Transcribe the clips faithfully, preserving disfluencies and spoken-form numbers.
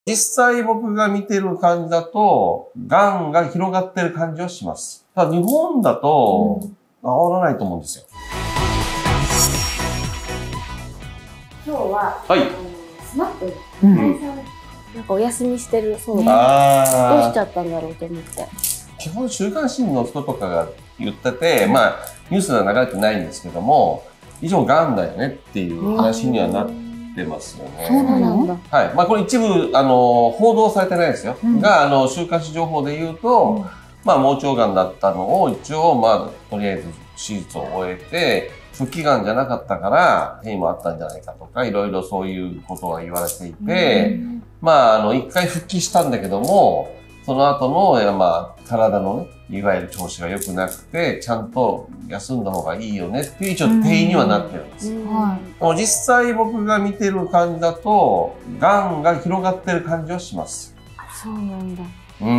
実際僕が見てる感じだと、がんが広がってる感じはします。ただ日本だと、治らないと思うんですよ。 今日は、 はい。 スマップのうん中井さん、なんかお休みしてるそうで、どうああ。 しちゃったんだろうと思って。 基本週刊誌の人とかが言ってて、まあ、ニュースでは流れてないんですけども、以上がんだよねっていう話にはなってますよね。 そうなんだ。 はい。まあ、これ一部、あの、報道されてないですよ。うん、が、あの、週刊誌情報で言うと、うん、まあ、盲腸がんだったのを一応、まあ、とりあえず手術を終えて、復帰がんじゃなかったから、変異もあったんじゃないかとか、いろいろそういうことが言われていて、うん、まあ、あの、一回復帰したんだけども、その後の、まあ、体のね、いわゆる調子が良くなくて、ちゃんと休んだ方がいいよねっていう一応定義にはなってるんですよ。はい、実際僕が見てる感じだと、がんが広がってる感じはします。 そうなんだ。 うん。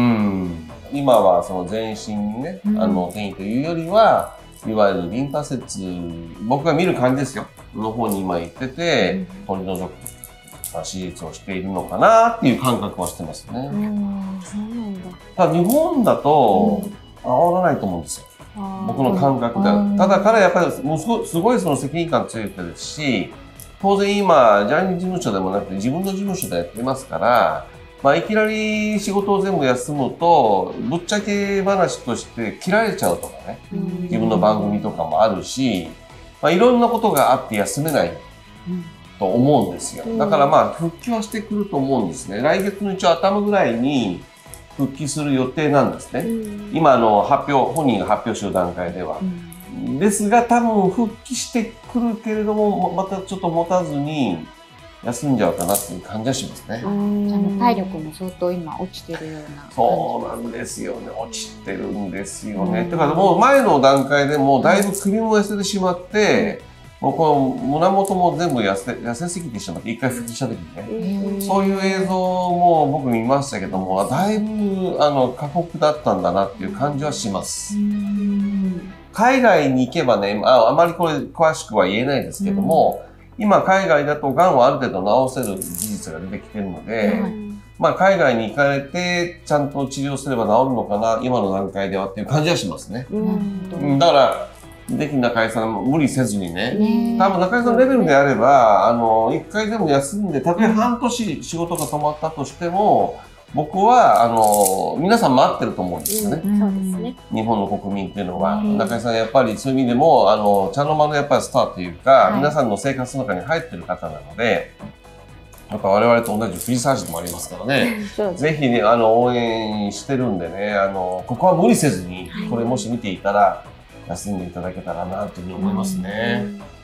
今はその全身にね、あの、転移というよりは、いわゆるリンパ節、僕が見る感じですよ。の方に今行ってて、取り除く。手術をしているのかなっていう感覚はしてますね。ただ日本だと治らないと思うんですよ。僕の感覚で。ただ彼はやっぱりもうすごい、すごいその責任感強い人ですし、当然今、ジャニーズ事務所でもなくて自分の事務所でやってますから、まあいきなり仕事を全部休むと、ぶっちゃけ話として切られちゃうとかね、自分の番組とかもあるし、まあいろんなことがあって休めない。と思うんですよ。だからまあ復帰はしてくると思うんですね。来月の一応頭ぐらいに復帰する予定なんですね。今の発表、本人が発表する段階では。ですが多分復帰してくるけれども、またちょっと持たずに休んじゃうかなっていう感じはしますね。 体力も相当今落ちてるような。 そうなんですよね。落ちてるんですよね。だからもう前の段階でもだいぶ首も痩せてしまって、もうこの胸元も全部痩せ、痩せすぎてしまって、一回復帰した時にね。そういう映像も僕見ましたけども、だいぶ、あの、過酷だったんだなっていう感じはします。海外に行けばね、あ、あまりこれ詳しくは言えないですけども、今海外だと癌をある程度治せる事実が出てきてるので、まあ海外に行かれてちゃんと治療すれば治るのかな、今の段階ではっていう感じはしますね。だから、でき中井さんも無理せずにね。多分中井さんのレベルであれば、あの、一回でも休んで、たとえ半年仕事が止まったとしても、僕は、あの、皆さん待ってると思うんですよね。 そうですね。 日本の国民っていうのは。中井さんやっぱりそういう意味でも、あの、茶の間のやっぱりスターというか、皆さんの生活の中に入ってる方なので、やっぱ我々と同じフリーサージでもありますからね。ぜひね、あの、応援してるんでね、あの、ここは無理せずに、これもし見ていたら、休んでいただけたらなというふうに思いますね。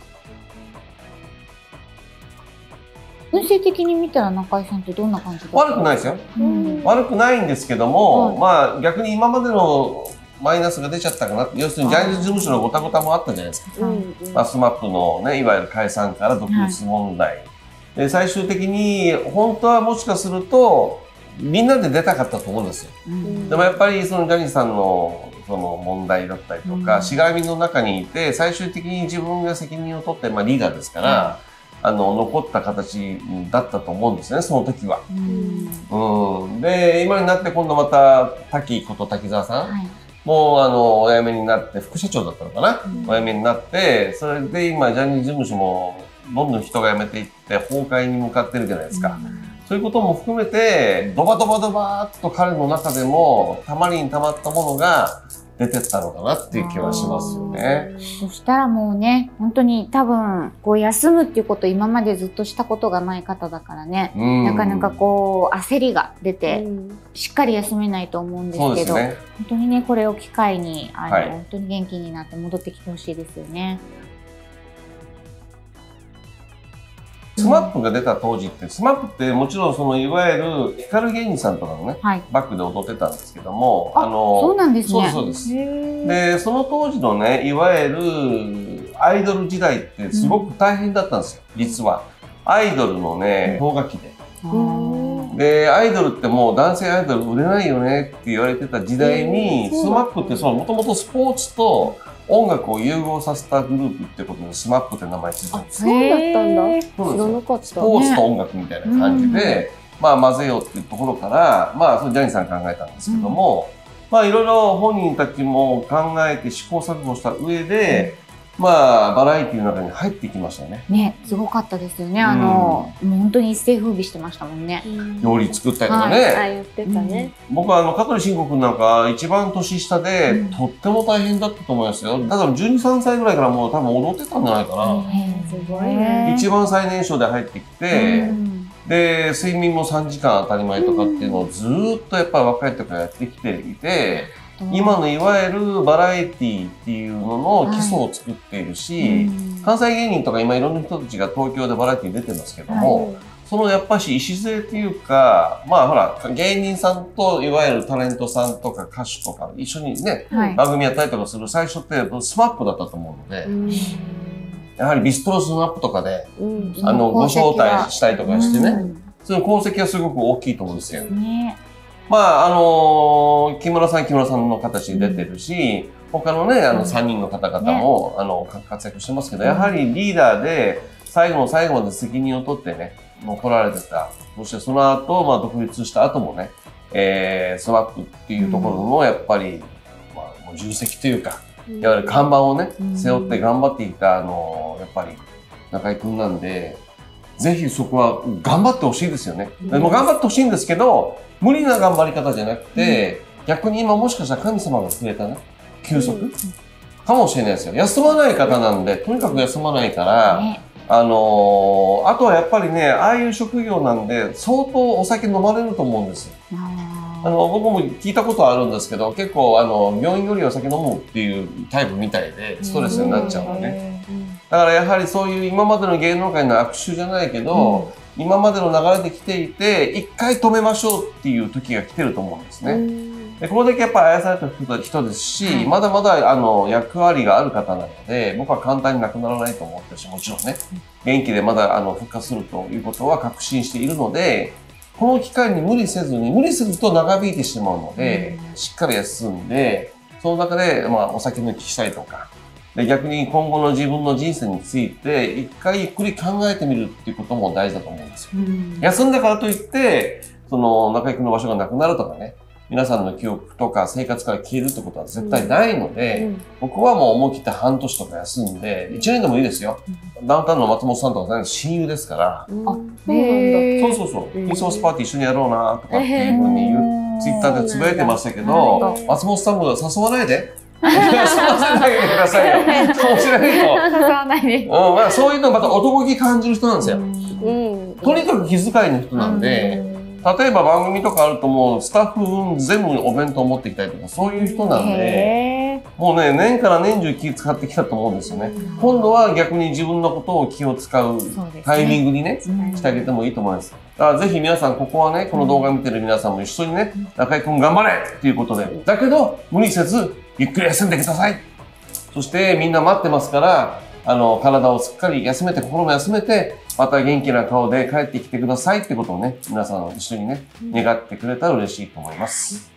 運勢的に見たら中井さんってどんな感じだった？ 悪くないですよ。悪くないんですけども、まあ逆に今までのマイナスが出ちゃったかな。要するにジャニーズ事務所のごたごたもあったじゃないですか。まあスマップのね、いわゆる解散から独立問題。で最終的に本当はもしかするとみんなで出たかったと思うんですよ。でもやっぱりそのジャニーさんのその問題だったりとか、しがらみの中にいて、最終的に自分が責任を取って、まあリーダーですから、あの、残った形だったと思うんですね、その時は。うん。で、今になって今度また、滝こと滝沢さん、はい、もうあの、お辞めになって、副社長だったのかな、うん、お辞めになって、それで今、ジャニーズ事務所も、どんどん人が辞めていって、崩壊に向かってるじゃないですか。うんそういうことも含めて、ドバドバドバーっと彼の中でも、たまりにたまったものが出てったのかなっていう気はしますよね。 そしたらもうね、本当に多分、こう休むっていうことを今までずっとしたことがない方だからね、なかなかこう焦りが出て、しっかり休めないと思うんですけど、ね、本当にね、これを機会に、あの、はい、本当に元気になって戻ってきてほしいですよね。 スマップが出た当時って、スマップってもちろんそのいわゆる光源氏さんとかのね、はい、バックで踊ってたんですけども、 あの、そうなんですね。 そうです、そうです。で、その当時のね、いわゆるアイドル時代ってすごく大変だったんですよ、うん、実は。アイドルのね、氷河期で。で、アイドルってもう男性アイドル売れないよねって言われてた時代に、スマップってそのもともとスポーツと音楽を融合させたグループってことでスマップって名前ついてるんです。 そうだったんだ。知らなかった。 スポーツと音楽みたいな感じで、 まあ混ぜようっていうところから、まあそれジャニーさんが考えたんですけども、うん、まあいろいろ本人たちも考えて試行錯誤した上で、うん、まあバラエティの中に入ってきましたね。 ね、すごかったですよね。あの、うん、もう本当に一世風靡してましたもんね。 料理作ったりとかね。はい、 あ、言ってたね。 僕はあの香取慎吾君なんか一番年下で、うん、とっても大変だったと思いますよ。だからじゅうに、さんさいぐらいからもう多分踊ってたんじゃないかな。 すごいね。 一番最年少で入ってきて、うん、で睡眠もさんじかん当たり前とかっていうのをずーっとやっぱり若い時からやってきていて、うん、今のいわゆるバラエティっていうのの基礎を作っているし、はい、関西芸人とか今いろんな人たちが東京でバラエティ出てますけども、はい、そのやっぱし礎っていうか、まあほら、芸人さんといわゆるタレントさんとか歌手とか一緒にね、はい、番組やったりとかする最初ってスマップだったと思うので、うん、やはりビストロスマップとかで、うん、あの、ご招待したりとかしてね、うん、その功績はすごく大きいと思うんですよ。ね、まあ、あのー、木村さん木村さんの形に出てるし、うん、他のね、あのさんにんの方々も、ね、あの、活躍してますけど、やはりリーダーで最後の最後まで責任を取ってね、もう来られてた。そしてその後、まあ、独立した後もね、えー、スマップっていうところの、やっぱり、まあ、もう重責というか、いわゆる看板をね、背負って頑張っていた、あの、やっぱり、中居君なんで、ぜひそこは頑張ってほしいですよね。でも頑張ってほしいんですけど、無理な頑張り方じゃなくて、逆に今もしかしたら神様がくれたね、休息かもしれないですよ。休まない方なんで、とにかく休まないから、あのー、あとはやっぱりね、ああいう職業なんで、相当お酒飲まれると思うんですよ。あの、僕も聞いたことあるんですけど、結構、あの、病院よりお酒飲むっていうタイプみたいで、ストレスになっちゃうのね。だからやはりそういう今までの芸能界の悪臭じゃないけど、うん、今までの流れで来ていて、一回止めましょうっていう時が来てると思うんですね。でこれだけやっぱり愛された人ですし、はい、まだまだあの役割がある方なので、僕は簡単になくならないと思ってるし、もちろんね、元気でまだあの復活するということは確信しているので、この期間に無理せずに、無理すると長引いてしまうので、うん、しっかり休んで、その中で、まあ、お酒抜きしたりとか、で逆に今後の自分の人生について、一回ゆっくり考えてみるっていうことも大事だと思うんですよ。うん、休んだからといって、その中居君の場所がなくなるとかね、皆さんの記憶とか生活から消えるってことは絶対ないので、うん、僕はもう思い切って半年とか休んで、いちねんでもいいですよ。うん、ダウンタウンの松本さんとか親友ですから、うん、あ、そうそうそう、クリスマスパーティー一緒にやろうなとかっていうふうに言う、ツイッターでつぶやいてましたけど、松本さんも誘わないで。誘わないでくださいよ。そうしないと。 誘わないで。 うん、まあ、そういうのまた男気感じる人なんですよ。うん、とにかく気遣いの人なんで、うん、例えば番組とかあるともうスタッフ分全部お弁当持ってきたりとかそういう人なんで、もうね、年から年中気使ってきたと思うんですよね。今度は逆に自分のことを気を使うタイミングにね、してあげてもいいと思います。だからぜひ皆さんここはね、この動画見てる皆さんも一緒にね、中居君頑張れっていうことで、だけど無理せずゆっくり休んでください。そしてみんな待ってますから、あの、体をすっかり休めて、心も休めて、また元気な顔で帰ってきてくださいってことをね、皆さん一緒にね、願ってくれたら嬉しいと思います。